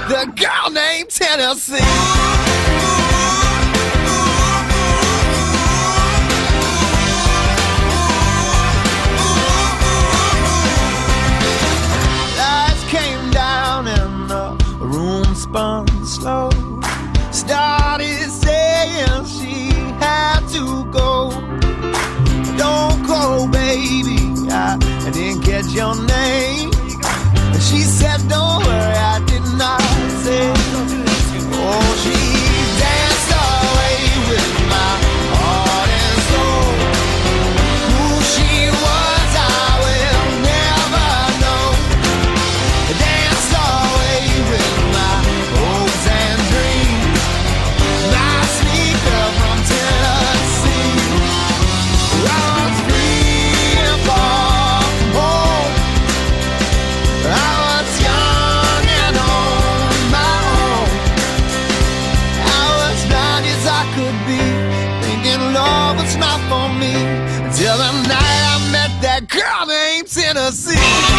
the girl named Tennessee. Lights came down and the room spun slow. Started saying she had to go. Don't go, baby, I didn't get your name. She said, don't worry, I did not say. Oh, she danced away with my heart and soul. Who she was, I will never know. Danced away with my hopes and dreams. My sweet girl from Tennessee. I was free and far from home. I was young and on my own. I was blind as I could be, thinking love was not for me, until the night I met that girl named Tennessee.